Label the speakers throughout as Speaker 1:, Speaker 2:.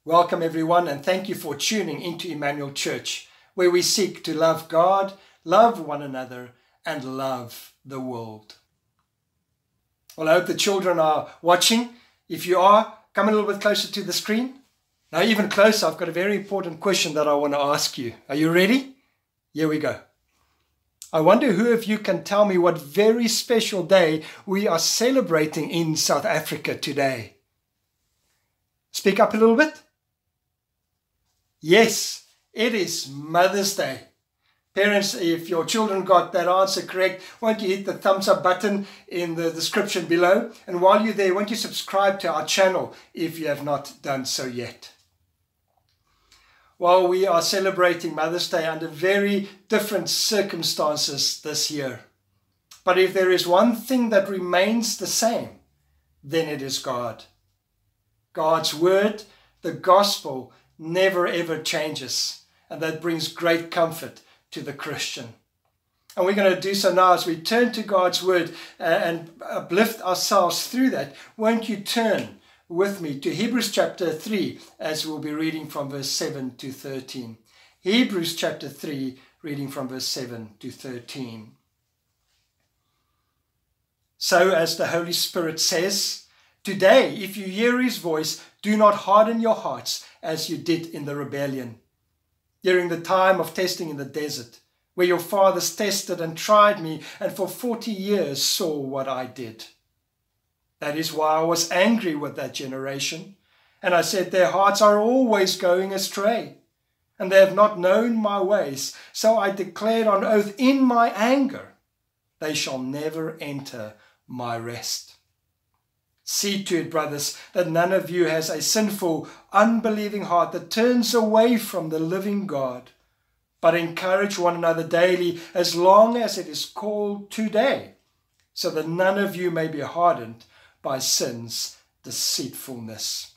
Speaker 1: Welcome everyone, and thank you for tuning into Emmanuel Church, where we seek to love God, love one another, and love the world. Well, I hope the children are watching. If you are, come a little bit closer to the screen. Now, even closer, I've got a very important question that I want to ask you. Are you ready? Here we go. I wonder who of you can tell me what very special day we are celebrating in South Africa today? Speak up a little bit. Yes, it is Mother's Day. Parents, if your children got that answer correct, won't you hit the thumbs up button in the description below? And while you're there, won't you subscribe to our channel if you have not done so yet? Well, we are celebrating Mother's Day under very different circumstances this year. But if there is one thing that remains the same, then it is God. God's word, the gospel, never ever changes, and that brings great comfort to the Christian. And we're going to do so now as we turn to God's word and uplift ourselves through that. Won't you turn with me to Hebrews chapter 3 as we'll be reading from verse 7 to 13. Hebrews chapter 3, reading from verse 7 to 13. So as the Holy Spirit says, today, if you hear his voice, do not harden your hearts as you did in the rebellion, during the time of testing in the desert, where your fathers tested and tried me, and for 40 years saw what I did. That is why I was angry with that generation, and I said, their hearts are always going astray, and they have not known my ways. So I declared on oath in my anger, they shall never enter my rest. See to it, brothers, that none of you has a sinful, unbelieving heart that turns away from the living God, but encourage one another daily as long as it is called today, so that none of you may be hardened by sin's deceitfulness.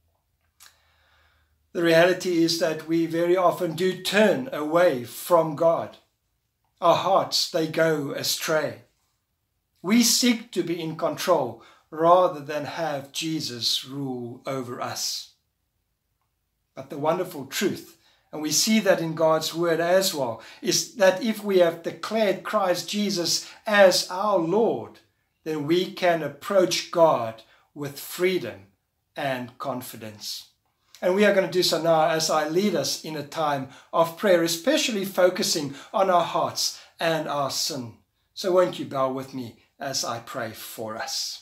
Speaker 1: The reality is that we very often do turn away from God. Our hearts, they go astray. We seek to be in control rather than have Jesus rule over us. But the wonderful truth, and we see that in God's word as well, is that if we have declared Christ Jesus as our Lord, then we can approach God with freedom and confidence. And we are going to do so now as I lead us in a time of prayer, especially focusing on our hearts and our sin. So won't you bow with me as I pray for us?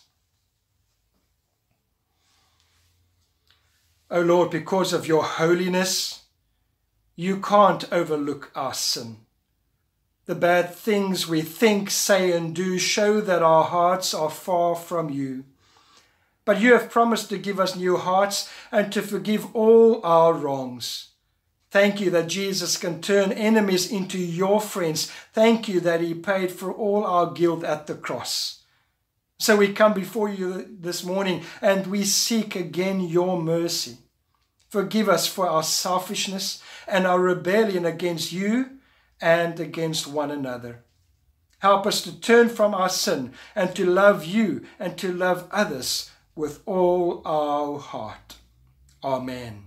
Speaker 1: O Lord, because of your holiness, you can't overlook our sin. The bad things we think, say, and do show that our hearts are far from you. But you have promised to give us new hearts and to forgive all our wrongs. Thank you that Jesus can turn enemies into your friends. Thank you that he paid for all our guilt at the cross. So we come before you this morning and we seek again your mercy. Forgive us for our selfishness and our rebellion against you and against one another. Help us to turn from our sin and to love you and to love others with all our heart. Amen.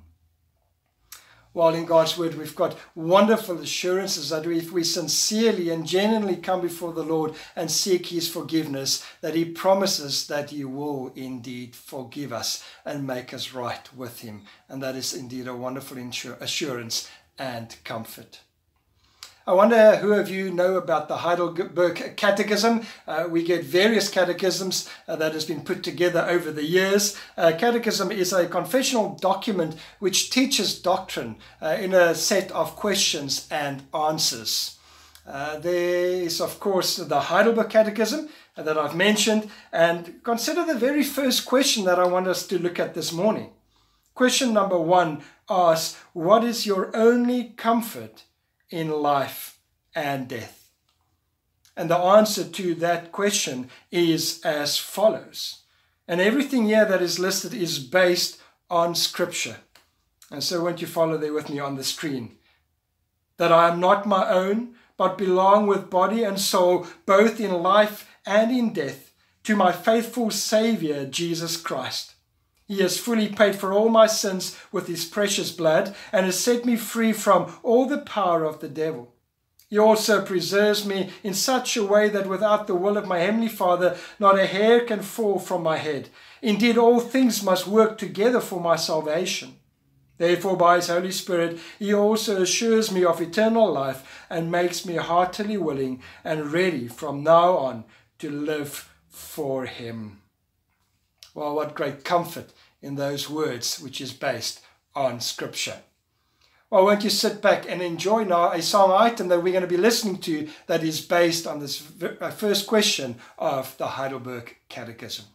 Speaker 1: While in God's word we've got wonderful assurances that if we sincerely and genuinely come before the Lord and seek his forgiveness, that he promises that he will indeed forgive us and make us right with him. And that is indeed a wonderful assurance and comfort. I wonder who of you know about the Heidelberg Catechism. We get various catechisms that has been put together over the years. Catechism is a confessional document which teaches doctrine in a set of questions and answers. There is, of course, the Heidelberg Catechism that I've mentioned. And consider the very first question that I want us to look at this morning. Question number 1 asks, what is your only comfort in life and death? And the answer to that question is as follows. And everything here that is listed is based on Scripture. And so won't you follow there with me on the screen? That I am not my own, but belong with body and soul, both in life and in death, to my faithful Savior, Jesus Christ. He has fully paid for all my sins with his precious blood and has set me free from all the power of the devil. He also preserves me in such a way that without the will of my heavenly Father, not a hair can fall from my head. Indeed, all things must work together for my salvation. Therefore, by his Holy Spirit, he also assures me of eternal life and makes me heartily willing and ready from now on to live for him. Well, what great comfort in those words, which is based on Scripture. Well, won't you sit back and enjoy now a song item that we're going to be listening to that is based on this first question of the Heidelberg Catechism.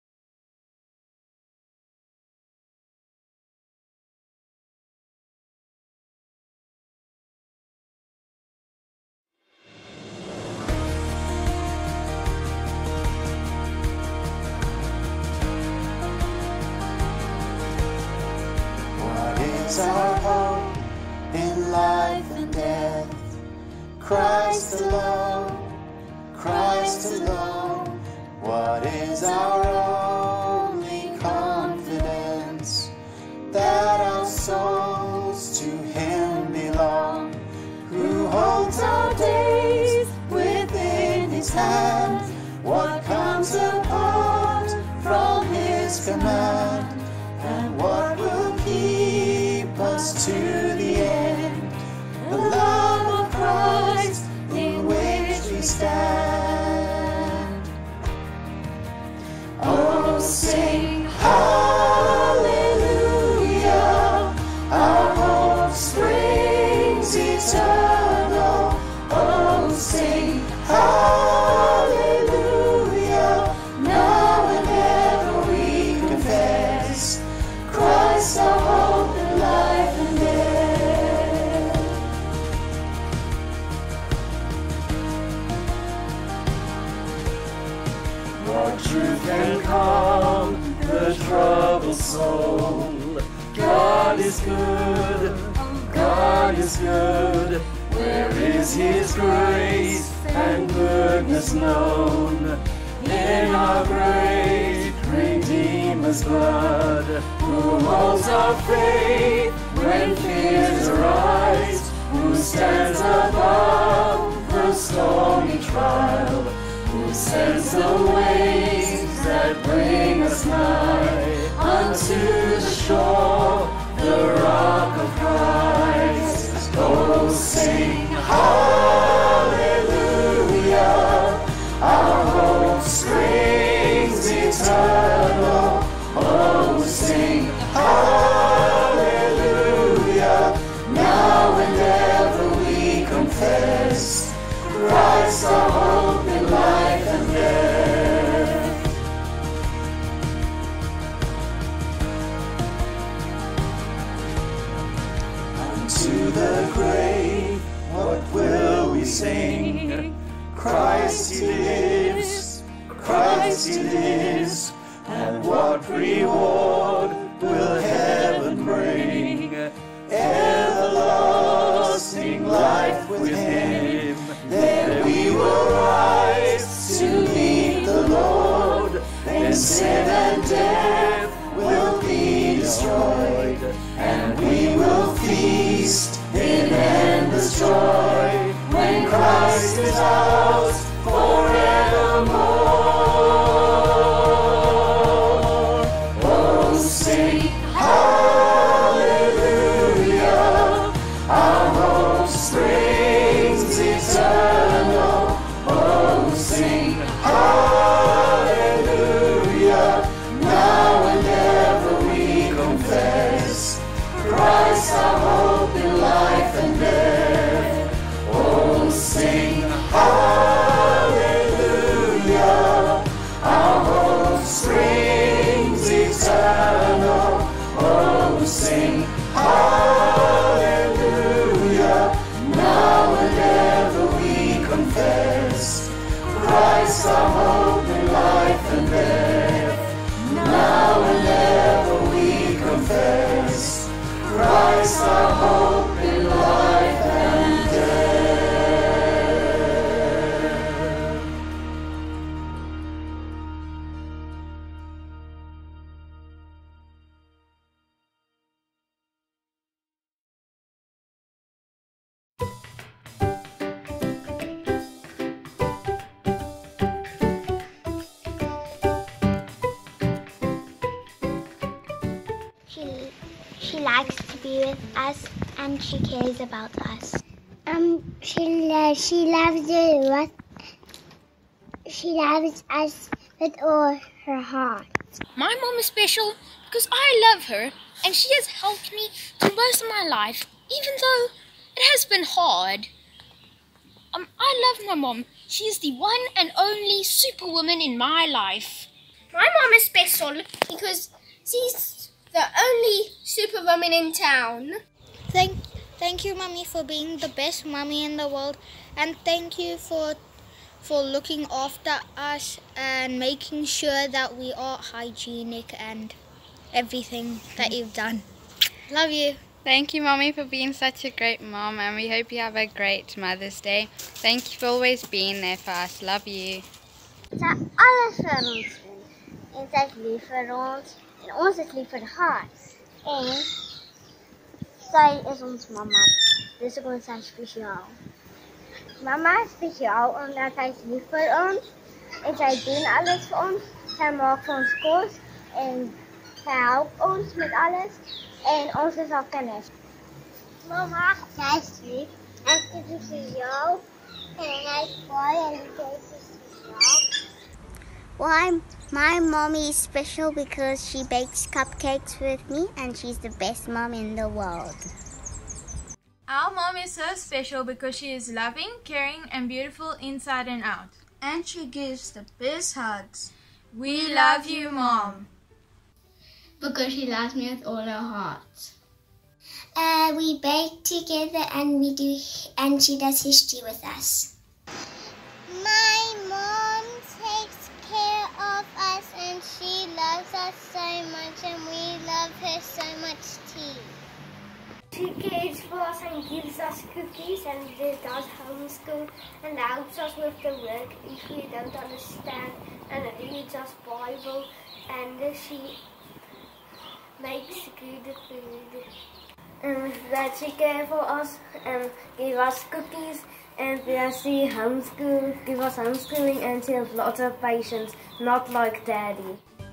Speaker 2: Our hope in life and death, Christ alone, Christ alone. What is our only confidence? That our souls to him belong, who holds our days within his hand. What comes apart from his command, and what will keep us to the end? The love of Christ in which we stand. Oh, sing hallelujah, our hope springs eternal. Oh, sing hallelujah, now and ever we confess Christ our hope in life and death. What truth can calm the troubled soul? God is good, God is good. Where is his grace and goodness known? In our great Redeemer's blood, who holds our faith when fears arise, who stands above the stormy trial, who sends the waves that bring us nigh unto the shore, the rock of Christ. Oh, sing hallelujah, our hope springs eternal. Oh, sing hallelujah, now and ever we confess Christ our hope in life and death. Unto the grave, what will we sing? Christ he lives, Christ he lives, and what reward will heaven bring? Everlasting life with him, then we will rise to meet the Lord, then sin and death will be destroyed, and we will feast in endless joy when Christ is ours forevermore. Oh, sing hallelujah, our hope springs eternal. Oh, sing hallelujah, now and ever we confess Christ our hope in life and death. Oh, sing hallelujah.
Speaker 3: She likes to be with us and she cares about us. She loves us with all her heart.
Speaker 4: My mom is special because I love her and she has helped me through most of my life, even though it has been hard. I love my mom. She is the one and only superwoman in my life.
Speaker 5: My mom is special because she's the only superwoman in town.
Speaker 3: Thank you, Mommy, for being the best mommy in the world, and thank you for looking after us and making sure that we are hygienic and everything that you've done. Love you.
Speaker 6: Thank you, Mommy, for being such a great mom, and we hope you have a great Mother's Day. Thank you for always being there for us. Love you.
Speaker 3: Sy alles vir ons doen. En sy is lief vir ons en ons is lief vir haar. En sy is ons mamma. Dis ook ons spesiaal. Mamma is spesiaal omdat sy is lief vir ons en sy doen alles vir ons. Sy maak vir ons kos en sy help ons met alles en ons is haar kinders. Mamma, sy is lief. Ek is spesiaal en hy is baie lief en spesiaal. Well, my mommy is special because she bakes cupcakes with me and she's the best mom in the world.
Speaker 7: Our mom is so special because she is loving, caring and beautiful inside and out.
Speaker 8: And she gives the best hugs.
Speaker 7: We love you, Mom.
Speaker 8: Because she loves me with all her heart.
Speaker 3: We bake together and she does history with us. My mom takes care of us and she loves us so much and we love her so much too. She cares for us and gives us cookies and does homeschool and helps us with the work if we don't understand and reads us Bible and she makes good food. That she cares for us and give us cookies and she give us homeschooling and she has lots of patience, not like Daddy.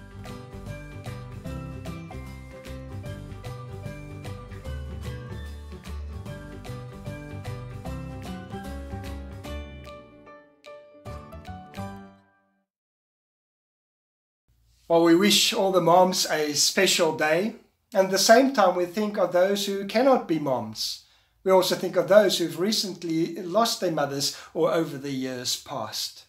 Speaker 1: Well, we wish all the moms a special day. And at the same time, we think of those who cannot be moms. We also think of those who've recently lost their mothers or over the years past.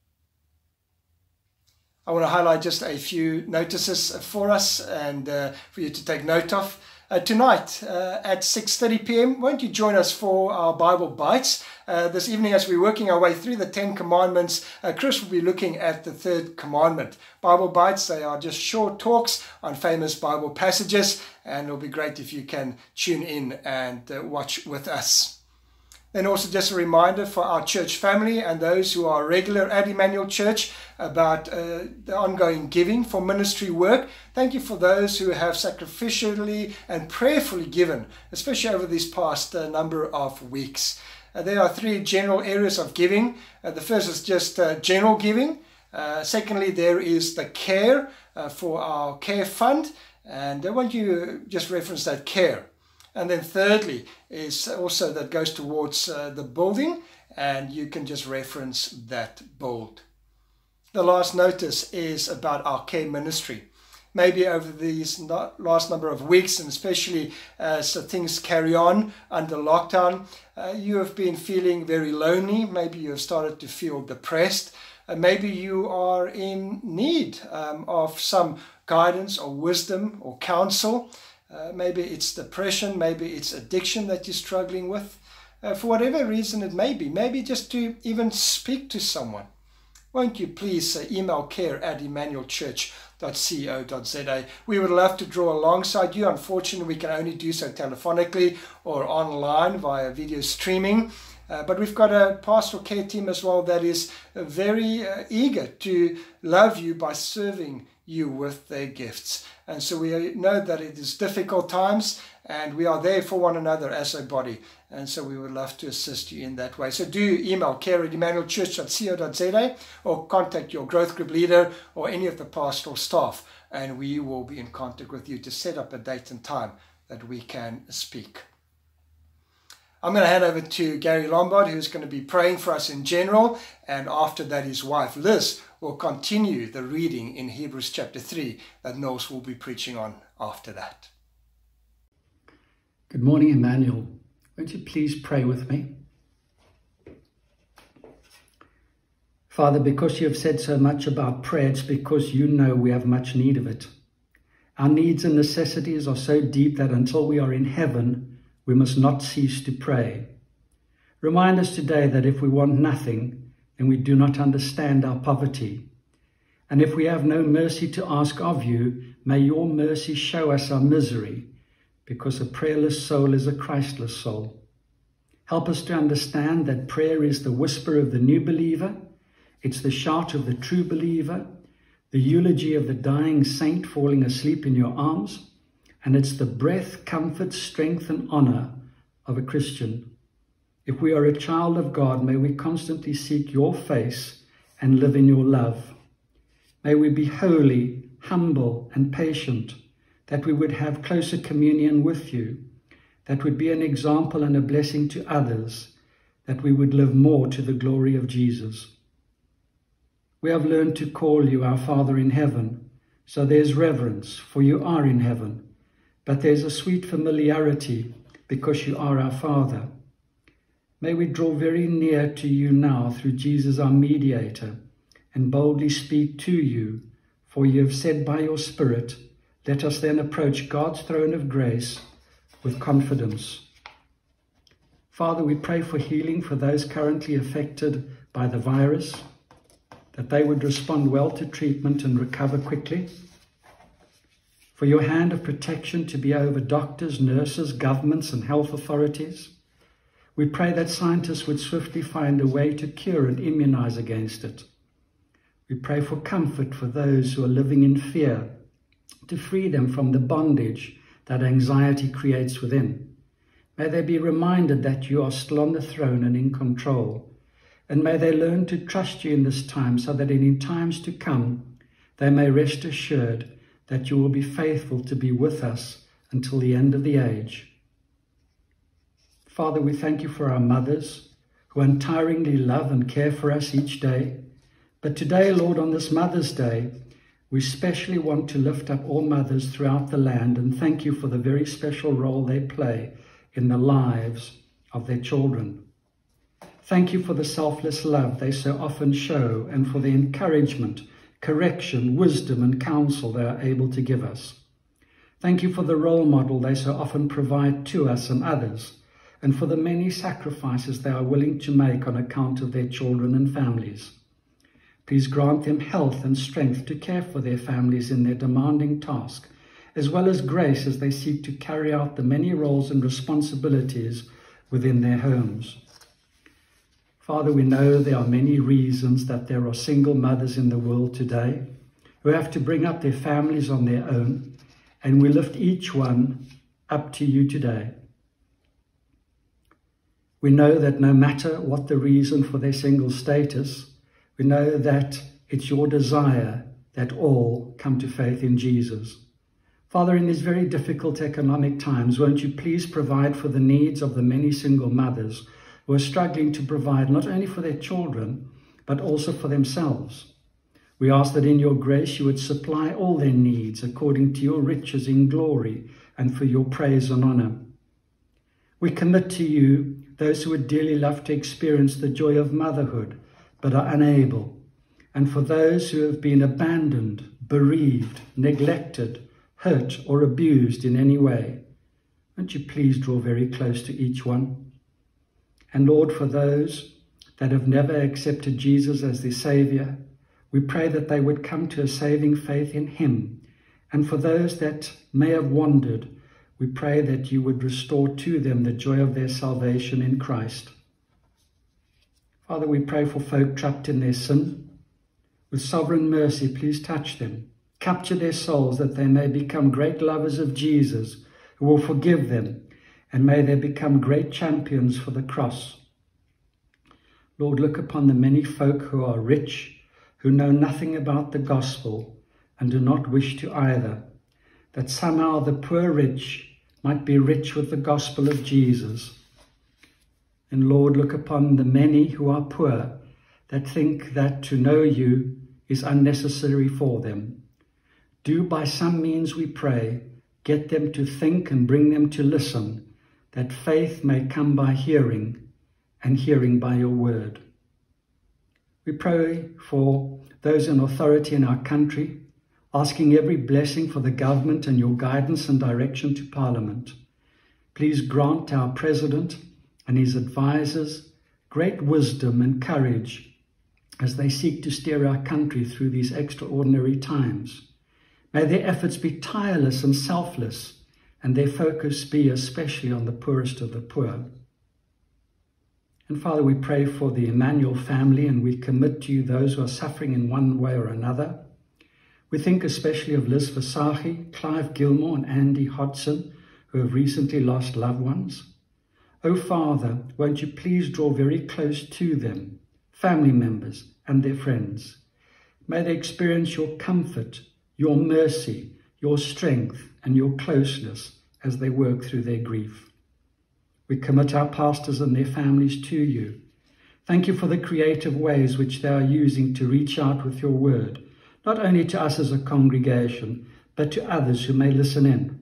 Speaker 1: I want to highlight just a few notices for us and for you to take note of. Tonight at 6:30 p.m, won't you join us for our Bible Bites? This evening, as we're working our way through the 10 Commandments, Chris will be looking at the 3rd commandment. Bible Bites, they are just short talks on famous Bible passages, and it'll be great if you can tune in and watch with us. Then also just a reminder for our church family and those who are regular at Emmanuel Church about the ongoing giving for ministry work. Thank you for those who have sacrificially and prayerfully given, especially over these past number of weeks. There are 3 general areas of giving. The first is just general giving. Secondly, there is the care for our care fund. And I want you just reference that care. And then thirdly is also that goes towards the building, and you can just reference that build. The last notice is about our care ministry. Maybe over these last number of weeks, and especially as things carry on under lockdown, you have been feeling very lonely. Maybe you have started to feel depressed. Maybe you are in need of some guidance or wisdom or counsel. Maybe it's depression, maybe it's addiction that you're struggling with. For whatever reason it may be, maybe just to even speak to someone. Won't you please email care@emmanuelchurch.co.za. We would love to draw alongside you. Unfortunately, we can only do so telephonically or online via video streaming. But we've got a pastoral care team as well that is very eager to love you by serving you with their gifts. And so we know that it is difficult times and we are there for one another as a body. And so we would love to assist you in that way. So do email care@emmanuelchurch.co.za or contact your growth group leader or any of the pastoral staff, and we will be in contact with you to set up a date and time that we can speak. I'm going to hand over to Gary Lombard, who's going to be praying for us in general, and after that his wife Liz will continue the reading in Hebrews chapter 3 that Nels will be preaching on after that.
Speaker 9: Good morning, Emmanuel. Won't you please pray with me? Father, because you have said so much about prayer, it's because you know we have much need of it. Our needs and necessities are so deep that until we are in heaven, we must not cease to pray. Remind us today that if we want nothing, then we do not understand our poverty. And if we have no mercy to ask of you, may your mercy show us our misery, because a prayerless soul is a Christless soul. Help us to understand that prayer is the whisper of the new believer, it's the shout of the true believer, the eulogy of the dying saint falling asleep in your arms, and it's the breath, comfort, strength, and honor of a Christian. If we are a child of God, may we constantly seek your face and live in your love. May we be holy, humble, and patient, that we would have closer communion with you, that would be an example and a blessing to others, that we would live more to the glory of Jesus. We have learned to call you our Father in heaven, so there's reverence, for you are in heaven. But there's a sweet familiarity because you are our Father. May we draw very near to you now through Jesus our mediator and boldly speak to you, for you have said by your Spirit, let us then approach God's throne of grace with confidence. Father, we pray for healing for those currently affected by the virus, that they would respond well to treatment and recover quickly. For your hand of protection to be over doctors, nurses, governments, and health authorities. We pray that scientists would swiftly find a way to cure and immunize against it. We pray for comfort for those who are living in fear, to free them from the bondage that anxiety creates within. May they be reminded that you are still on the throne and in control. And may they learn to trust you in this time, so that in times to come, they may rest assured that you will be faithful to be with us until the end of the age. Father, we thank you for our mothers who untiringly love and care for us each day. But today, Lord, on this Mother's Day, we especially want to lift up all mothers throughout the land and thank you for the very special role they play in the lives of their children. Thank you for the selfless love they so often show and for the encouragement, correction, wisdom, and counsel they are able to give us. Thank you for the role model they so often provide to us and others, and for the many sacrifices they are willing to make on account of their children and families. Please grant them health and strength to care for their families in their demanding task, as well as grace as they seek to carry out the many roles and responsibilities within their homes. Father, we know there are many reasons that there are single mothers in the world today who have to bring up their families on their own, and we lift each one up to you today. We know that no matter what the reason for their single status, we know that it's your desire that all come to faith in Jesus. Father, in these very difficult economic times, won't you please provide for the needs of the many single mothers who are struggling to provide not only for their children, but also for themselves. We ask that in your grace you would supply all their needs according to your riches in glory and for your praise and honor. We commit to you those who would dearly love to experience the joy of motherhood, but are unable, and for those who have been abandoned, bereaved, neglected, hurt, or abused in any way. Won't you please draw very close to each one? And Lord, for those that have never accepted Jesus as their Savior, we pray that they would come to a saving faith in him. And for those that may have wandered, we pray that you would restore to them the joy of their salvation in Christ. Father, we pray for folk trapped in their sin. With sovereign mercy, please touch them. Capture their souls that they may become great lovers of Jesus, who will forgive them, and may they become great champions for the cross. Lord, look upon the many folk who are rich, who know nothing about the gospel and do not wish to either, that somehow the poor rich might be rich with the gospel of Jesus. And Lord, look upon the many who are poor, that think that to know you is unnecessary for them. Do by some means, we pray, get them to think and bring them to listen, that faith may come by hearing, and hearing by your word. We pray for those in authority in our country, asking every blessing for the government and your guidance and direction to Parliament. Please grant our President and his advisors great wisdom and courage as they seek to steer our country through these extraordinary times. May their efforts be tireless and selfless, and their focus be especially on the poorest of the poor. And Father, we pray for the Emmanuel family, and we commit to you those who are suffering in one way or another. We think especially of Liz Versace, Clive Gilmore, and Andy Hodson, who have recently lost loved ones. Oh Father, won't you please draw very close to them, family members and their friends. May they experience your comfort, your mercy, your strength, and your closeness as they work through their grief. We commit our pastors and their families to you. Thank you for the creative ways which they are using to reach out with your word, not only to us as a congregation, but to others who may listen in.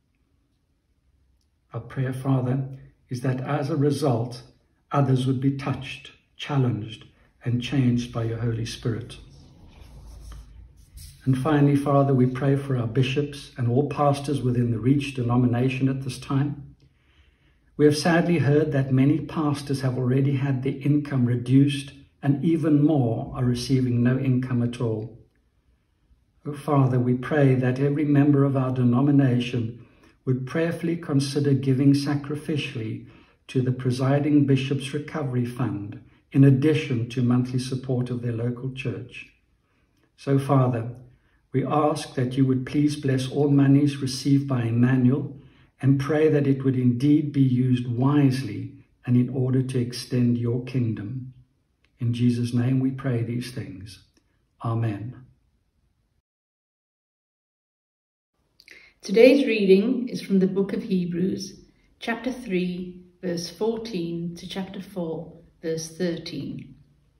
Speaker 9: Our prayer, Father, is that as a result, others would be touched, challenged, and changed by your Holy Spirit. And finally, Father, we pray for our bishops and all pastors within the Reach denomination at this time. We have sadly heard that many pastors have already had their income reduced, and even more are receiving no income at all. Oh, Father, we pray that every member of our denomination would prayerfully consider giving sacrificially to the presiding bishop's recovery fund, in addition to monthly support of their local church. So, Father, we ask that you would please bless all monies received by Emmanuel, and pray that it would indeed be used wisely and in order to extend your kingdom. In Jesus' name we pray these things. Amen.
Speaker 10: Today's reading is from the book of Hebrews, chapter 3, verse 14 to chapter 4, verse 13.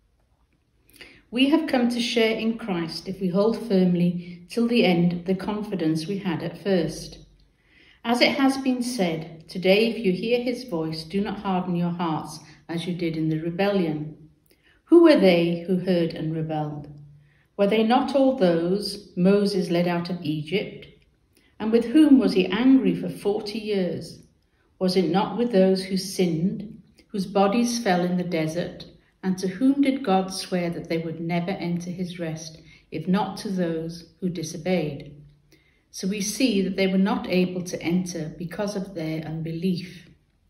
Speaker 10: We have come to share in Christ if we hold firmly till the end the confidence we had at first. As it has been said, today if you hear his voice, do not harden your hearts as you did in the rebellion. Who were they who heard and rebelled? Were they not all those Moses led out of Egypt? And with whom was he angry for 40 years? Was it not with those who sinned, whose bodies fell in the desert? And to whom did God swear that they would never enter his rest, if not to those who disobeyed? So we see that they were not able to enter because of their unbelief.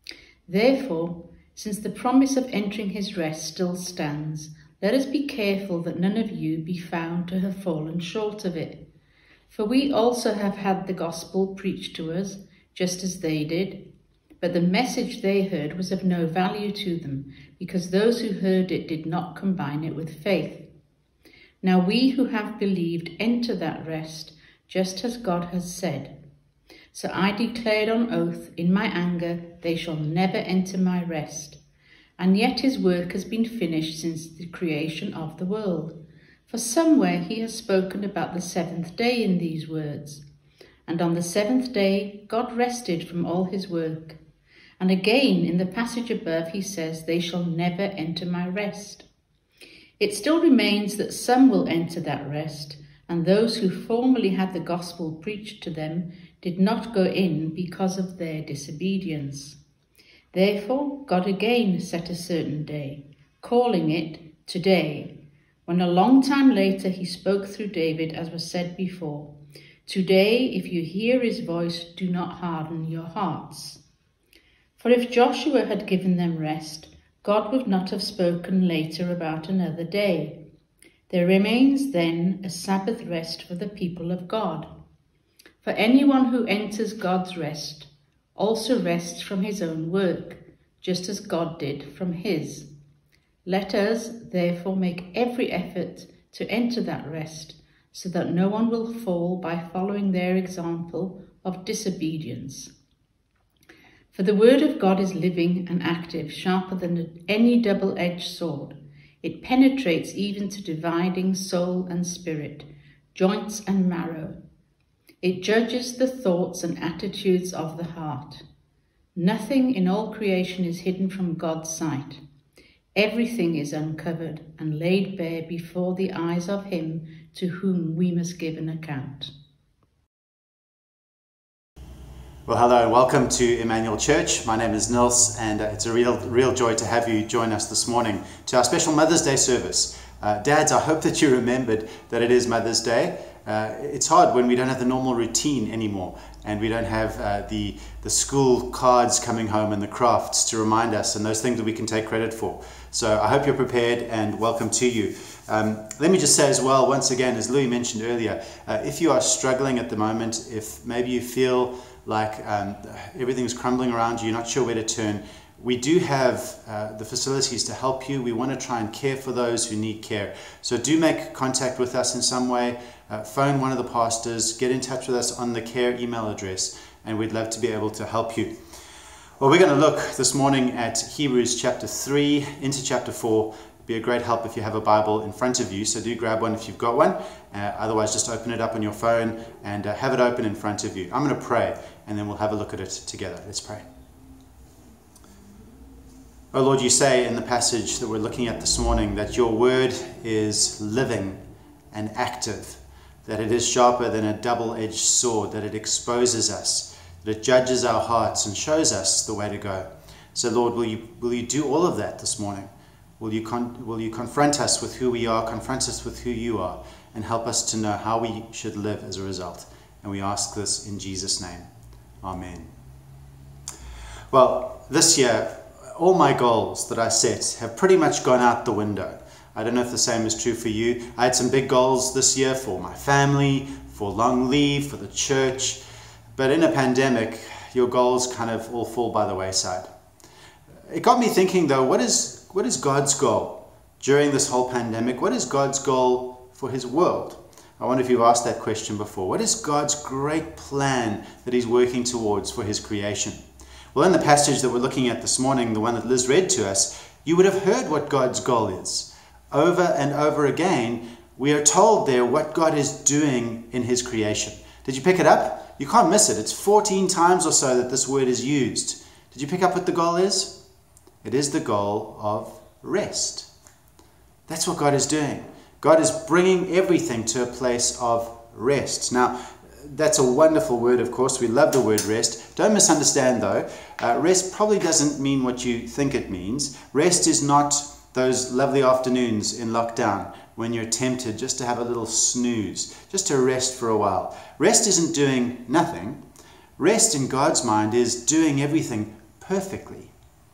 Speaker 10: Therefore, since the promise of entering his rest still stands, let us be careful that none of you be found to have fallen short of it. For we also have had the gospel preached to us, just as they did. But the message they heard was of no value to them, because those who heard it did not combine it with faith. Now we who have believed enter that rest, just as God has said. So I declared on oath in my anger, they shall never enter my rest. And yet his work has been finished since the creation of the world. For somewhere he has spoken about the seventh day in these words. And on the seventh day God rested from all his work. And again in the passage above he says, they shall never enter my rest. It still remains that some will enter that rest, and those who formerly had the gospel preached to them did not go in because of their disobedience. Therefore God again set a certain day, calling it today, when a long time later he spoke through David, as was said before, today if you hear his voice, do not harden your hearts. For if Joshua had given them rest, God would not have spoken later about another day. There remains then a Sabbath rest for the people of God. For anyone who enters God's rest also rests from his own work, just as God did from his. Let us therefore make every effort to enter that rest, so that no one will fall by following their example of disobedience. For the word of God is living and active, sharper than any double-edged sword. It penetrates even to dividing soul and spirit, joints and marrow. It judges the thoughts and attitudes of the heart. Nothing in all creation is hidden from God's sight. Everything is uncovered and laid bare before the eyes of him to whom we must give an account.
Speaker 11: Well, hello and welcome to Emmanuel Church. My name is Nils, and it's a real joy to have you join us this morning to our special Mother's Day service. Dads, I hope that you remembered that it is Mother's Day. It's hard when we don't have the normal routine anymore, and we don't have the school cards coming home and the crafts to remind us, and those things that we can take credit for. So I hope you're prepared, and welcome to you. Let me just say as well, once again, as Louis mentioned earlier, if you are struggling at the moment, if maybe you feel like everything's crumbling around you, you're not sure where to turn, we do have the facilities to help you. We want to try and care for those who need care. So do make contact with us in some way. Phone one of the pastors, get in touch with us on the care email address, and we'd love to be able to help you. Well, we're going to look this morning at Hebrews chapter 3 into chapter 4. It'd be a great help if you have a Bible in front of you, so do grab one if you've got one. Otherwise, just open it up on your phone and have it open in front of you. I'm going to pray, and then we'll have a look at it together. Let's pray. Oh Lord, you say in the passage that we're looking at this morning that your word is living and active, that it is sharper than a double-edged sword, that it exposes us, that it judges our hearts and shows us the way to go. So Lord, will you do all of that this morning? Will you confront us with who we are, confront us with who you are, and help us to know how we should live as a result? And we ask this in Jesus' name. Amen. Well, this year, all my goals that I set have pretty much gone out the window. I don't know if the same is true for you. I had some big goals this year for my family, for long leave, for the church. But in a pandemic, your goals kind of all fall by the wayside. It got me thinking though, what is God's goal during this whole pandemic? What is God's goal for his world? I wonder if you've asked that question before. What is God's great plan that he's working towards for his creation? Well, in the passage that we're looking at this morning, the one that Liz read to us, you would have heard what God's goal is. Over and over again, we are told there what God is doing in his creation. Did you pick it up? You can't miss it. It's 14 times or so that this word is used. Did you pick up what the goal is? It is the goal of rest. That's what God is doing. God is bringing everything to a place of rest. Now, that's a wonderful word, of course. We love the word rest. Don't misunderstand, though. Rest probably doesn't mean what you think it means. Rest is not those lovely afternoons in lockdown when you're tempted just to have a little snooze, just to rest for a while. Rest isn't doing nothing. Rest in God's mind is doing everything perfectly.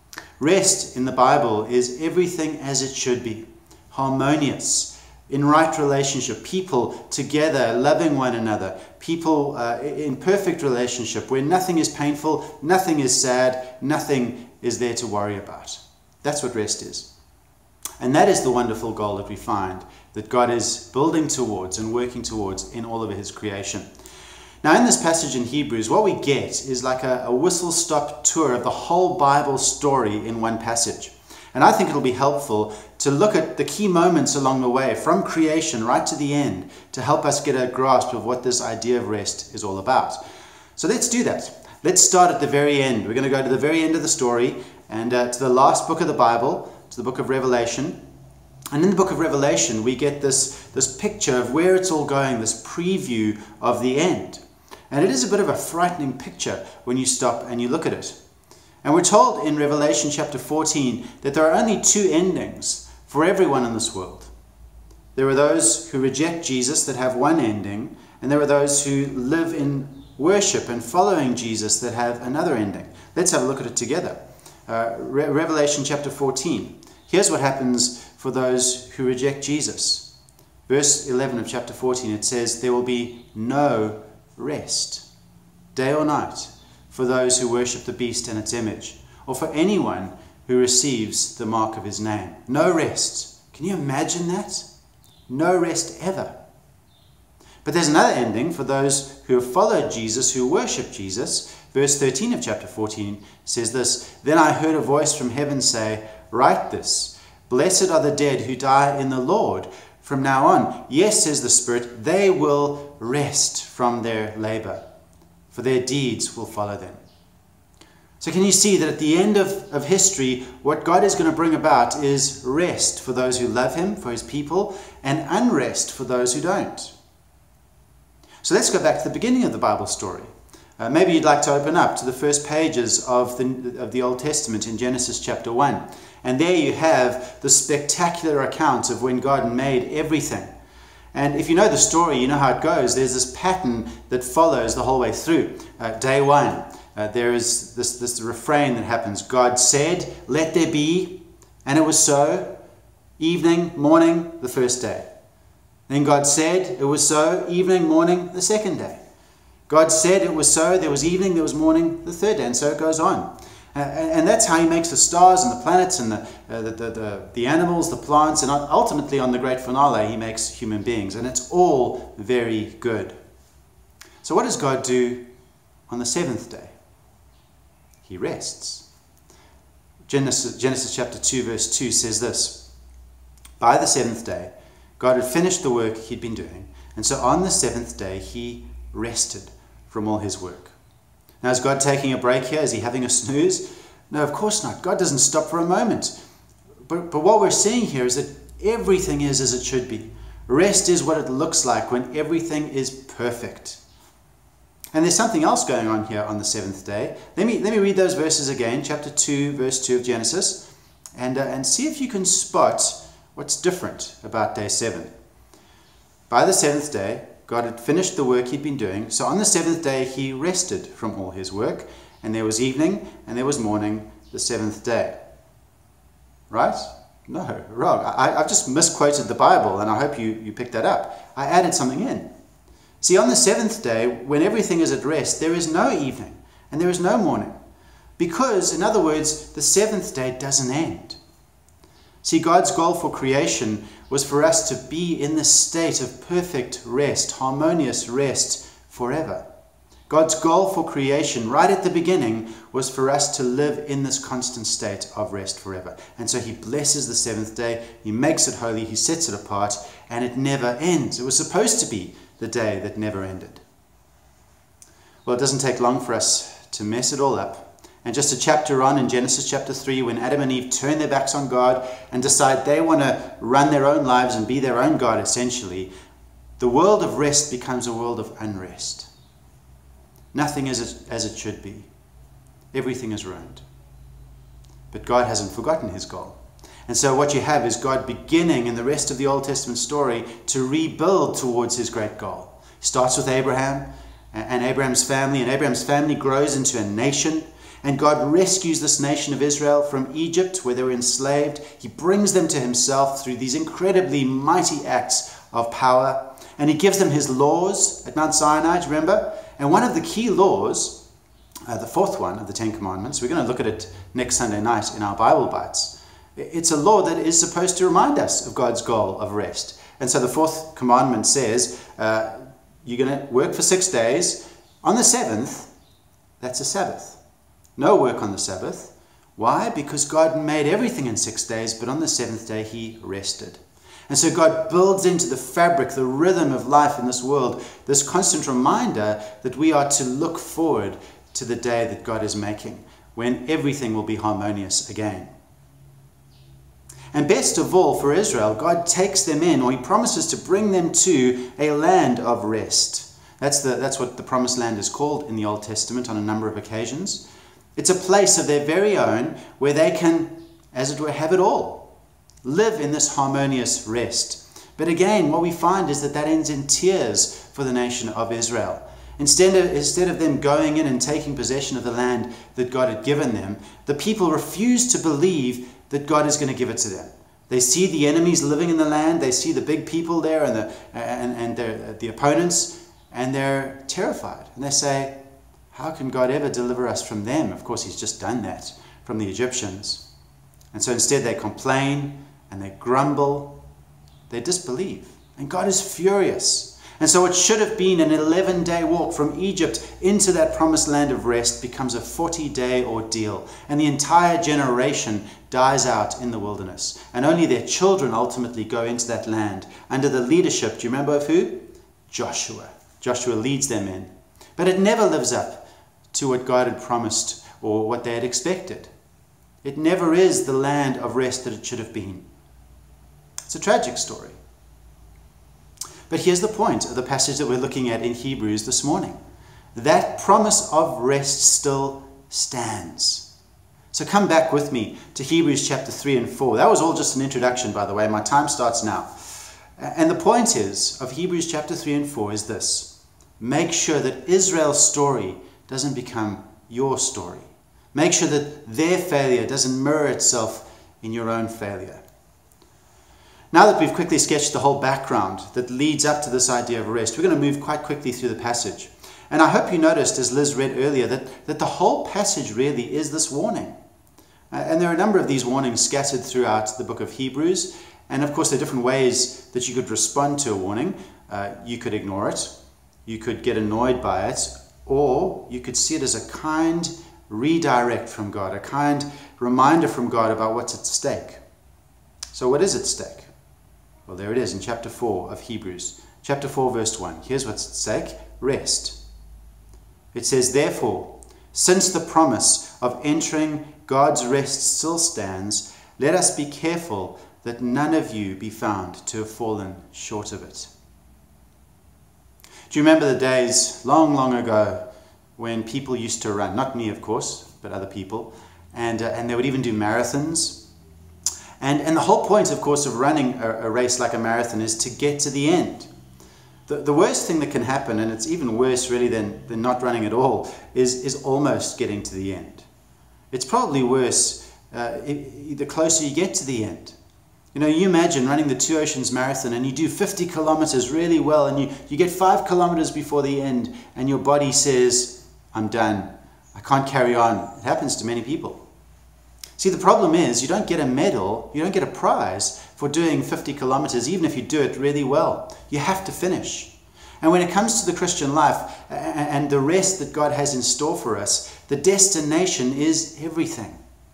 Speaker 11: Rest in the Bible is everything as it should be, harmonious, in right relationship, people together, loving one another, people in perfect relationship, where nothing is painful, nothing is sad, nothing is there to worry about. That's what rest is. And that is the wonderful goal that we find that God is building towards and working towards in all of his creation. Now, in this passage in Hebrews, what we get is like a whistle-stop tour of the whole Bible story in one passage. And I think it'll be helpful to look at the key moments along the way, from creation right to the end, to help us get a grasp of what this idea of rest is all about. So let's do that. Let's start at the very end. We're going to go to the very end of the story and to the last book of the Bible, to the book of Revelation. And in the book of Revelation, we get this picture of where it's all going, this preview of the end. And it is a bit of a frightening picture when you stop and you look at it. And we're told in Revelation chapter 14 that there are only two endings for everyone in this world. There are those who reject Jesus that have one ending, and there are those who live in worship and following Jesus that have another ending. Let's have a look at it together. Revelation chapter 14. Here's what happens for those who reject Jesus. Verse 11 of chapter 14, it says, "There will be no rest, day or night, for those who worship the beast and its image, or for anyone who receives the mark of his name." No rest. Can you imagine that? No rest ever. But there's another ending for those who have followed Jesus, who worship Jesus. Verse 13 of chapter 14 says this, "Then I heard a voice from heaven say, 'Write this, blessed are the dead who die in the Lord from now on. Yes, says the Spirit, they will rest from their labor, for their deeds will follow them.'" So can you see that at the end of history, what God is going to bring about is rest for those who love him, for his people, and unrest for those who don't. So let's go back to the beginning of the Bible story. Maybe you'd like to open up to the first pages of the Old Testament in Genesis chapter 1. And there you have the spectacular account of when God made everything. And if you know the story, you know how it goes. There's this pattern that follows the whole way through. Day one, there is this refrain that happens. God said, "Let there be," and it was so. Evening, morning, the first day. Then God said, it was so. Evening, morning, the second day. God said it was so. There was evening, there was morning, the third day, and so it goes on. And that's how he makes the stars and the planets and the animals, the plants, and ultimately on the great finale, he makes human beings. And it's all very good. So what does God do on the seventh day? He rests. Genesis chapter 2 verse 2 says this, "By the seventh day, God had finished the work he'd been doing, and so on the seventh day he rested from all his work." Now, is God taking a break here? Is he having a snooze? No, of course not. God doesn't stop for a moment. But what we're seeing here is that everything is as it should be. Rest is what it looks like when everything is perfect. And there's something else going on here on the seventh day. Let me read those verses again, chapter 2, verse 2 of Genesis, and see if you can spot what's different about day 7. By the seventh day, God had finished the work he'd been doing. So on the seventh day, he rested from all his work. And there was evening and there was morning, the seventh day. Right? No, wrong. I've just misquoted the Bible, and I hope you picked that up. I added something in. See, on the seventh day, when everything is at rest, there is no evening and there is no morning. Because, in other words, the seventh day doesn't end. See, God's goal for creation was for us to be in this state of perfect rest, harmonious rest forever. God's goal for creation right at the beginning was for us to live in this constant state of rest forever. And so he blesses the seventh day, he makes it holy, he sets it apart, and it never ends. It was supposed to be the day that never ended. Well, it doesn't take long for us to mess it all up. And just a chapter on in Genesis chapter 3, when Adam and Eve turn their backs on God and decide they want to run their own lives and be their own God, essentially, the world of rest becomes a world of unrest. Nothing is as it should be. Everything is ruined. But God hasn't forgotten his goal. And so what you have is God beginning in the rest of the Old Testament story to rebuild towards his great goal. It starts with Abraham and Abraham's family, and Abraham's family grows into a nation. And God rescues this nation of Israel from Egypt, where they were enslaved. He brings them to himself through these incredibly mighty acts of power. And he gives them his laws at Mount Sinai, remember? And one of the key laws, the fourth one of the Ten Commandments, we're going to look at it next Sunday night in our Bible Bites. It's a law that is supposed to remind us of God's goal of rest. And so the fourth commandment says, you're going to work for 6 days. On the seventh, that's a Sabbath. No work on the Sabbath. Why? Because God made everything in 6 days, but on the seventh day he rested. And so God builds into the fabric, the rhythm of life in this world, this constant reminder that we are to look forward to the day that God is making, when everything will be harmonious again. And best of all for Israel, God takes them in, or he promises to bring them to a land of rest. That's what the promised land is called in the Old Testament on a number of occasions. It's a place of their very own where they can, as it were, have it all. Live in this harmonious rest. But again, what we find is that ends in tears for the nation of Israel. Instead of them going in and taking possession of the land that God had given them, the people refuse to believe that God is going to give it to them. They see the enemies living in the land, they see the big people there and the opponents, and they're terrified. And they say, how can God ever deliver us from them? Of course, he's just done that from the Egyptians. And so instead they complain and they grumble. They disbelieve. And God is furious. And so what should have been an 11-day walk from Egypt into that promised land of rest becomes a 40-day ordeal. And the entire generation dies out in the wilderness. And only their children ultimately go into that land under the leadership, do you remember of who? Joshua. Joshua leads them in. But it never lives up to what God had promised or what they had expected. It never is the land of rest that it should have been. It's a tragic story. But here's the point of the passage that we're looking at in Hebrews this morning. That promise of rest still stands. So come back with me to Hebrews chapter 3 and 4. That was all just an introduction, by the way. My time starts now. And the point of Hebrews chapter 3 and 4 is this. Make sure that Israel's story doesn't become your story. Make sure that their failure doesn't mirror itself in your own failure. Now that we've quickly sketched the whole background that leads up to this idea of rest, we're going to move quite quickly through the passage. And I hope you noticed, as Liz read earlier, that the whole passage really is this warning. And there are a number of these warnings scattered throughout the book of Hebrews. And of course, there are different ways that you could respond to a warning. You could ignore it, you could get annoyed by it, or you could see it as a kind redirect from God, a kind reminder from God about what's at stake. So what is at stake? Well, there it is in chapter 4 of Hebrews. Chapter 4, verse 1. Here's what's at stake. Rest. It says, therefore, since the promise of entering God's rest still stands, let us be careful that none of you be found to have fallen short of it. Do you remember the days long, long ago when people used to run? Not me, of course, but other people. And they would even do marathons. And the whole point, of course, of running a race like a marathon is to get to the end. The worst thing that can happen, and it's even worse really than not running at all, is almost getting to the end. It's probably worse the closer you get to the end. You know, you imagine running the Two Oceans Marathon and you do 50 kilometers really well and you get 5 kilometers before the end and your body says, I'm done. I can't carry on. It happens to many people. See, the problem is you don't get a medal, you don't get a prize for doing 50 kilometers, even if you do it really well. You have to finish. And when it comes to the Christian life and the rest that God has in store for us, the destination is everything.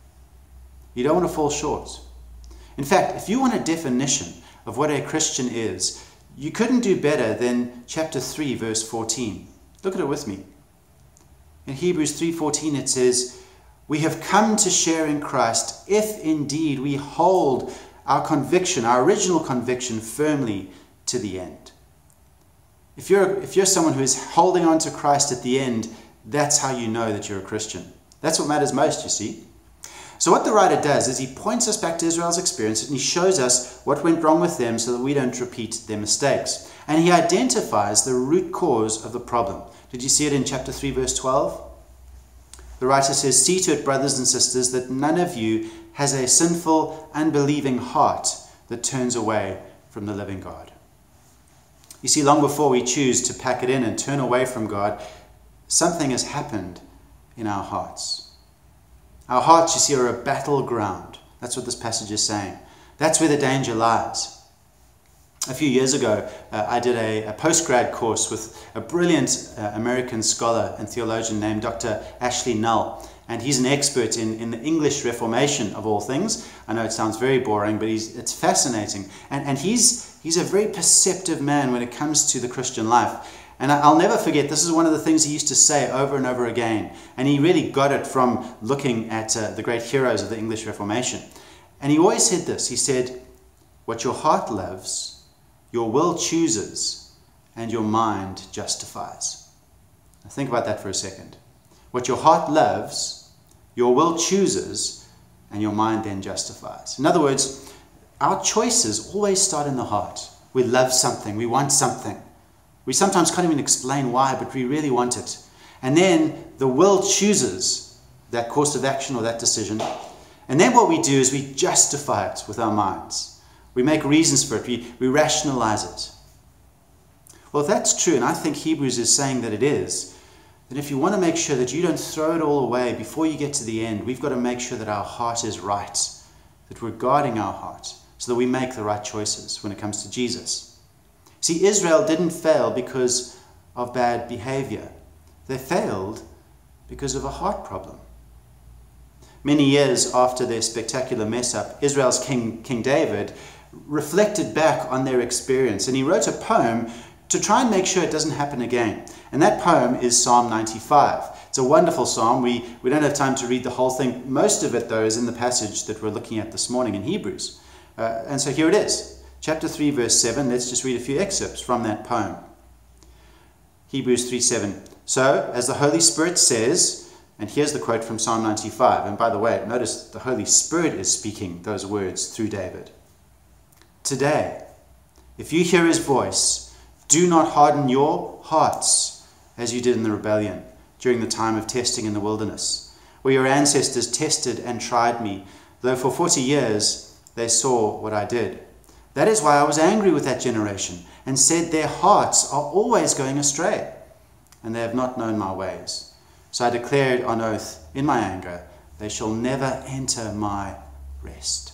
Speaker 11: You don't want to fall short. In fact, if you want a definition of what a Christian is, you couldn't do better than chapter 3, verse 14. Look at it with me. In Hebrews 3:14 it says, we have come to share in Christ if indeed we hold our conviction, our original conviction, firmly to the end. If you're someone who is holding on to Christ at the end, that's how you know that you're a Christian. That's what matters most, you see. So what the writer does is he points us back to Israel's experience and he shows us what went wrong with them so that we don't repeat their mistakes. And he identifies the root cause of the problem. Did you see it in chapter 3, verse 12? The writer says, see to it, brothers and sisters, that none of you has a sinful, unbelieving heart that turns away from the living God. You see, long before we choose to pack it in and turn away from God, something has happened in our hearts. Our hearts, you see, are a battleground. That's what this passage is saying. That's where the danger lies. A few years ago, I did a postgrad course with a brilliant American scholar and theologian named Dr. Ashley Null. And he's an expert in the English Reformation of all things. I know it sounds very boring, but it's fascinating. And he's a very perceptive man when it comes to the Christian life. And I'll never forget, this is one of the things he used to say over and over again. And he really got it from looking at the great heroes of the English Reformation. And he always said this. He said, what your heart loves, your will chooses, and your mind justifies. Now think about that for a second. What your heart loves, your will chooses, and your mind then justifies. In other words, our choices always start in the heart. We love something, we want something. We sometimes can't even explain why, but we really want it. And then the will chooses that course of action or that decision. And then what we do is we justify it with our minds. We make reasons for it. We rationalize it. Well, if that's true, and I think Hebrews is saying that it is, then if you want to make sure that you don't throw it all away before you get to the end, we've got to make sure that our heart is right, that we're guarding our heart so that we make the right choices when it comes to Jesus. See, Israel didn't fail because of bad behavior. They failed because of a heart problem. Many years after their spectacular mess-up, Israel's king David reflected back on their experience, and he wrote a poem to try and make sure it doesn't happen again. And that poem is Psalm 95. It's a wonderful psalm. We don't have time to read the whole thing. Most of it, though, is in the passage that we're looking at this morning in Hebrews. And so here it is. Chapter 3, verse 7. Let's just read a few excerpts from that poem. Hebrews 3:7. So, as the Holy Spirit says, and here's the quote from Psalm 95. And by the way, notice the Holy Spirit is speaking those words through David. Today, if you hear his voice, do not harden your hearts as you did in the rebellion during the time of testing in the wilderness, where your ancestors tested and tried me, though for 40 years they saw what I did. That is why I was angry with that generation and said their hearts are always going astray, and they have not known my ways. So I declared on oath in my anger, they shall never enter my rest.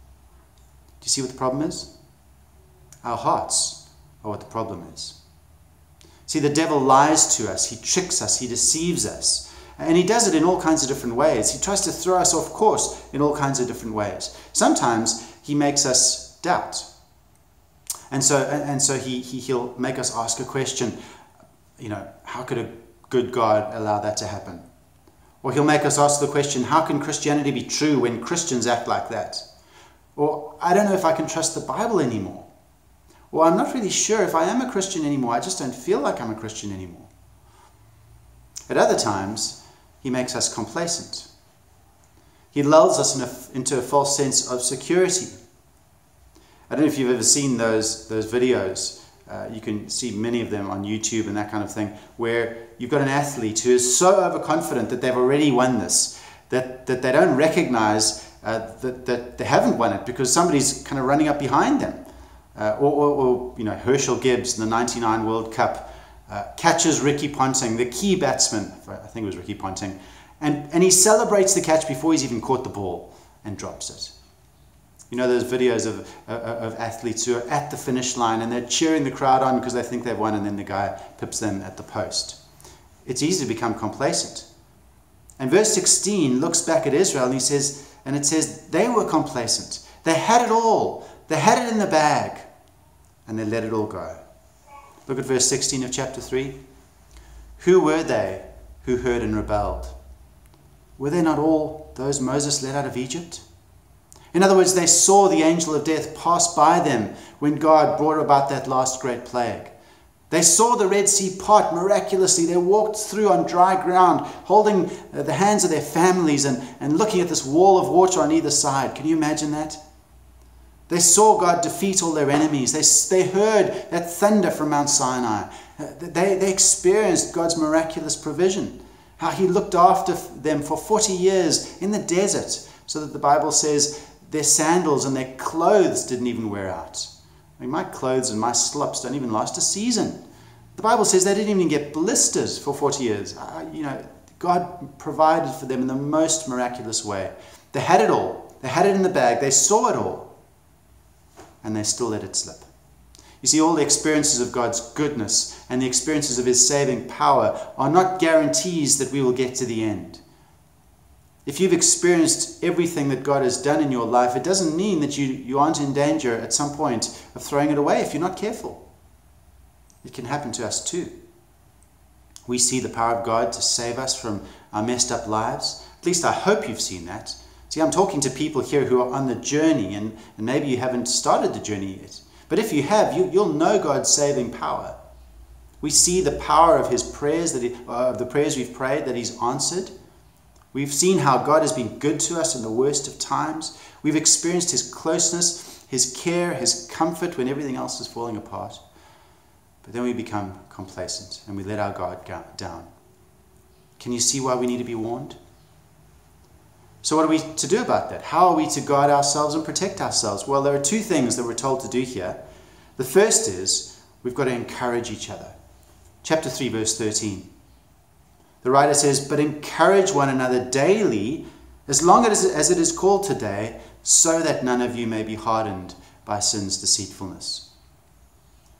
Speaker 11: Do you see what the problem is? Our hearts are what the problem is. See, the devil lies to us, he tricks us, he deceives us. And he does it in all kinds of different ways. He tries to throw us off course in all kinds of different ways. Sometimes he makes us doubt. And so he'll make us ask a question, how could a good God allow that to happen? Or he'll make us ask the question, how can Christianity be true when Christians act like that? Or I don't know if I can trust the Bible anymore. Or I'm not really sure if I am a Christian anymore. I just don't feel like I'm a Christian anymore. At other times, he makes us complacent. He lulls us into a false sense of security. I don't know if you've ever seen those videos. You can see many of them on YouTube and that kind of thing, where you've got an athlete who is so overconfident that they've already won this, that they don't recognize that they haven't won it because somebody's kind of running up behind them. Or Herschel Gibbs in the 99 World Cup catches Ricky Ponting, the key batsman, I think it was Ricky Ponting, and he celebrates the catch before he's even caught the ball and drops it. You know those videos of athletes who are at the finish line and they're cheering the crowd on because they think they've won, and then the guy pips them at the post. It's easy to become complacent. And verse 16 looks back at Israel and it says they were complacent. They had it all. They had it in the bag, and they let it all go. Look at verse 16 of chapter 3. Who were they who heard and rebelled? Were they not all those Moses led out of Egypt? In other words, they saw the angel of death pass by them when God brought about that last great plague. They saw the Red Sea part miraculously. They walked through on dry ground, holding the hands of their families and looking at this wall of water on either side. Can you imagine that? They saw God defeat all their enemies. They heard that thunder from Mount Sinai. They experienced God's miraculous provision. How he looked after them for 40 years in the desert, so that the Bible says their sandals and their clothes didn't even wear out. I mean, my clothes and my slops don't even last a season. The Bible says they didn't even get blisters for 40 years. God provided for them in the most miraculous way. They had it all. They had it in the bag. They saw it all. And they still let it slip. You see, all the experiences of God's goodness and the experiences of his saving power are not guarantees that we will get to the end. If you've experienced everything that God has done in your life, it doesn't mean that you aren't in danger at some point of throwing it away if you're not careful. It can happen to us too. We see the power of God to save us from our messed up lives. At least I hope you've seen that. See, I'm talking to people here who are on the journey, and maybe you haven't started the journey yet. But if you have, you'll know God's saving power. We see the power of his prayers, the prayers we've prayed that he's answered. We've seen how God has been good to us in the worst of times. We've experienced his closeness, his care, his comfort when everything else is falling apart. But then we become complacent and we let our God down. Can you see why we need to be warned? So what are we to do about that? How are we to guard ourselves and protect ourselves? Well, there are two things that we're told to do here. The first is we've got to encourage each other. Chapter 3, verse 13. The writer says, but encourage one another daily, as long as it is called today, so that none of you may be hardened by sin's deceitfulness.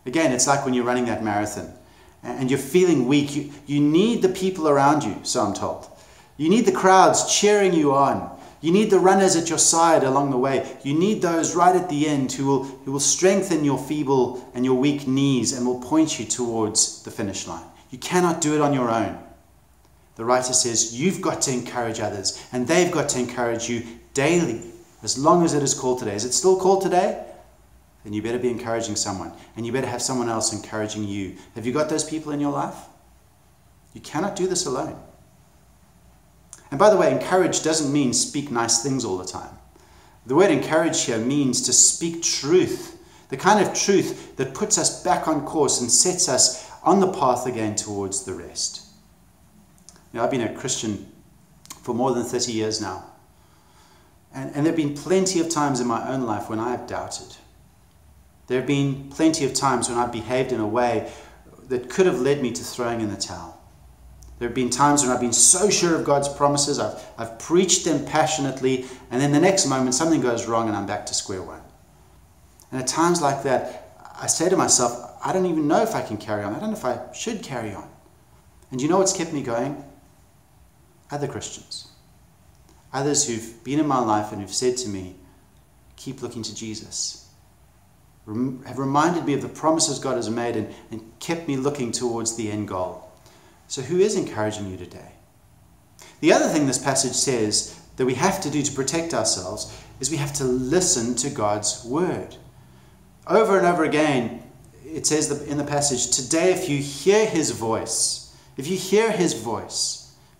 Speaker 11: Again, it's like when you're running that marathon and you're feeling weak. You need the people around you, so I'm told. You need the crowds cheering you on. You need the runners at your side along the way. You need those right at the end who will strengthen your feeble and your weak knees and will point you towards the finish line. You cannot do it on your own. The writer says you've got to encourage others, and they've got to encourage you daily, as long as it is called today. Is it still called today? Then you better be encouraging someone, and you better have someone else encouraging you. Have you got those people in your life? You cannot do this alone. And by the way, encourage doesn't mean speak nice things all the time. The word encourage here means to speak truth, the kind of truth that puts us back on course and sets us on the path again towards the rest. I've been a Christian for more than 30 years now. And there have been plenty of times in my own life when I have doubted. There have been plenty of times when I've behaved in a way that could have led me to throwing in the towel. There have been times when I've been so sure of God's promises, I've preached them passionately, and then the next moment something goes wrong and I'm back to square one. And at times like that, I say to myself, I don't even know if I can carry on. I don't know if I should carry on. And you know what's kept me going? Other Christians. Others who've been in my life and who've said to me, keep looking to Jesus. Have reminded me of the promises God has made and kept me looking towards the end goal. So who is encouraging you today? The other thing this passage says that we have to do to protect ourselves is we have to listen to God's word. Over and over again, it says in the passage, today if you hear his voice, if you hear his voice,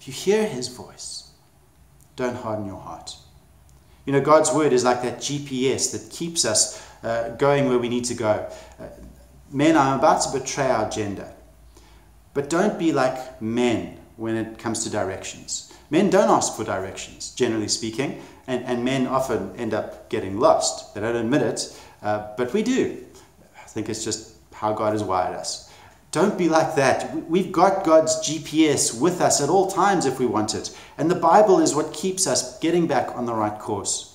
Speaker 11: don't harden your heart. You know, God's word is like that GPS that keeps us going where we need to go. Men, I'm about to betray our gender. But don't be like men when it comes to directions. Men don't ask for directions, generally speaking, and men often end up getting lost. They don't admit it, but we do. I think it's just how God has wired us. Don't be like that. We've got God's GPS with us at all times if we want it. And the Bible is what keeps us getting back on the right course.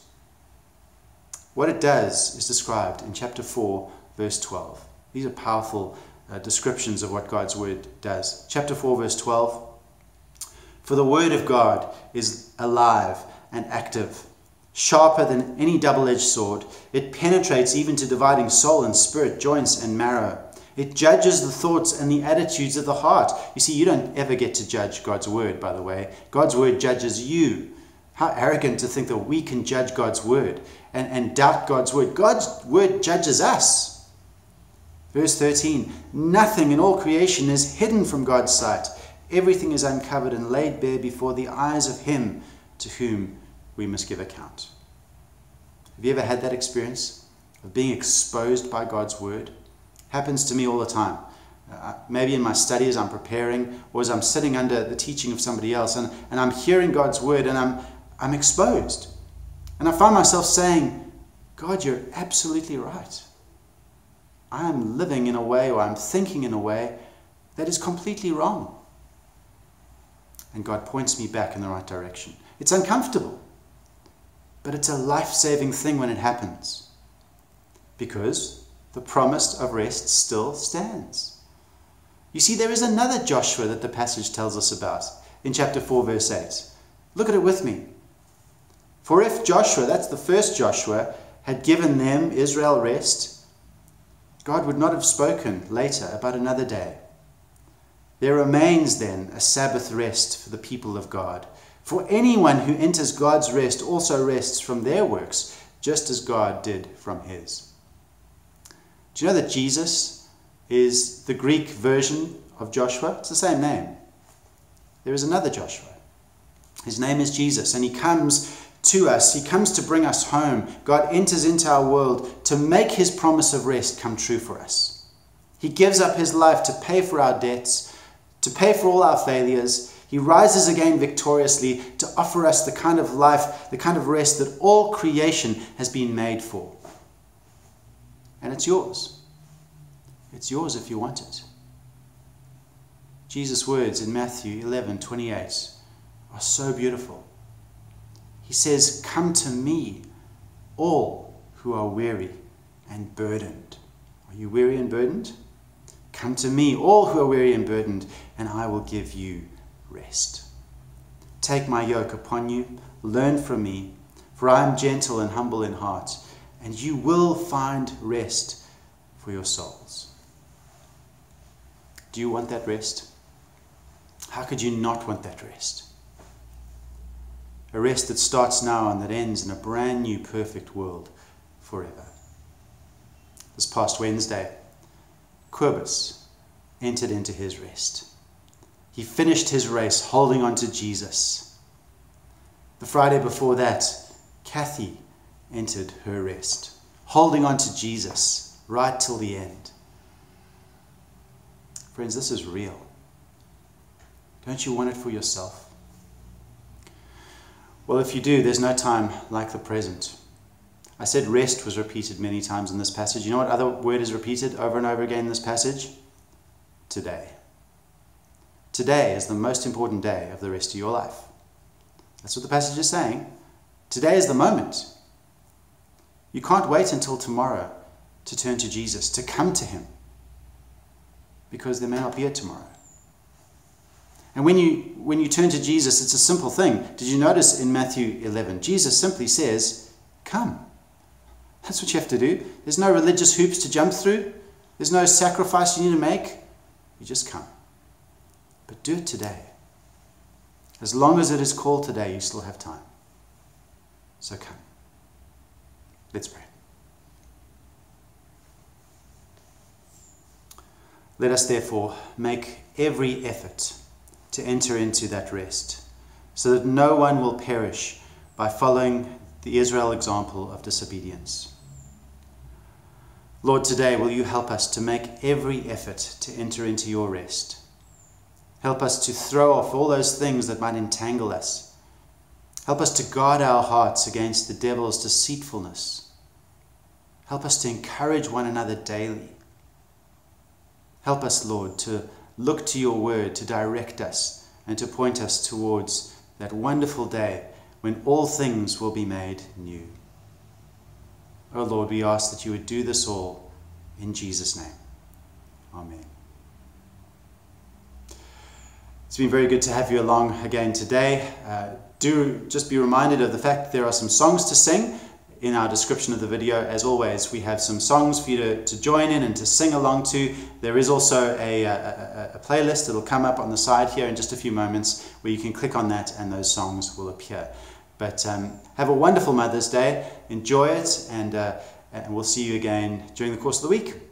Speaker 11: What it does is described in chapter 4, verse 12. These are powerful descriptions of what God's word does. Chapter 4, verse 12. For the word of God is alive and active, sharper than any double-edged sword. It penetrates even to dividing soul and spirit, joints and marrow. It judges the thoughts and the attitudes of the heart. You see, you don't ever get to judge God's word, by the way. God's word judges you. How arrogant to think that we can judge God's word and doubt God's word. God's word judges us. Verse 13, nothing in all creation is hidden from God's sight. Everything is uncovered and laid bare before the eyes of him to whom we must give account. Have you ever had that experience of being exposed by God's word? Happens to me all the time. Maybe in my study as I'm preparing, or as I'm sitting under the teaching of somebody else, and I'm hearing God's word and I'm exposed. And I find myself saying, God, you're absolutely right. I am living in a way, or I'm thinking in a way that is completely wrong. And God points me back in the right direction. It's uncomfortable, but it's a life-saving thing when it happens, because the promise of rest still stands. You see, there is another Joshua that the passage tells us about in chapter 4, verse 8. Look at it with me. For if Joshua, that's the first Joshua, had given them, Israel, rest, God would not have spoken later about another day. There remains then a Sabbath rest for the people of God. For anyone who enters God's rest also rests from their works, just as God did from his. Do you know that Jesus is the Greek version of Joshua? It's the same name. There is another Joshua. His name is Jesus, and he comes to us. He comes to bring us home. God enters into our world to make his promise of rest come true for us. He gives up his life to pay for our debts, to pay for all our failures. He rises again victoriously to offer us the kind of life, the kind of rest that all creation has been made for. And it's yours. It's yours if you want it. Jesus' words in Matthew 11:28 are so beautiful. He says, come to me, all who are weary and burdened. Are you weary and burdened? Come to me, all who are weary and burdened, and I will give you rest. Take my yoke upon you, learn from me, for I am gentle and humble in heart, and you will find rest for your souls. Do you want that rest? How could you not want that rest? A rest that starts now and that ends in a brand new perfect world forever. This past Wednesday, Quibus entered into his rest. He finished his race holding on to Jesus. The Friday before that, Kathy entered her rest, holding on to Jesus right till the end. Friends, this is real. Don't you want it for yourself? Well, if you do, there's no time like the present. I said rest was repeated many times in this passage. You know what other word is repeated over and over again in this passage? Today. Today is the most important day of the rest of your life. That's what the passage is saying. Today is the moment. You can't wait until tomorrow to turn to Jesus, to come to him, because there may not be a tomorrow. And when you turn to Jesus, it's a simple thing. Did you notice in Matthew 11? Jesus simply says, come. That's what you have to do. There's no religious hoops to jump through. There's no sacrifice you need to make. You just come. But do it today. As long as it is called today, you still have time. So come. Let's pray. Let us therefore make every effort to enter into that rest, so that no one will perish by following the Israel example of disobedience. Lord, today will you help us to make every effort to enter into your rest. Help us to throw off all those things that might entangle us. Help us to guard our hearts against the devil's deceitfulness. Help us to encourage one another daily. Help us, Lord, to look to your word to direct us and to point us towards that wonderful day when all things will be made new. Oh Lord, we ask that you would do this all in Jesus' name. Amen. It's been very good to have you along again today. Do just be reminded of the fact that there are some songs to sing in our description of the video. As always, we have some songs for you to join in and to sing along to. There is also a playlist that will come up on the side here in just a few moments where you can click on that and those songs will appear. But have a wonderful Mother's Day. Enjoy it, and we'll see you again during the course of the week.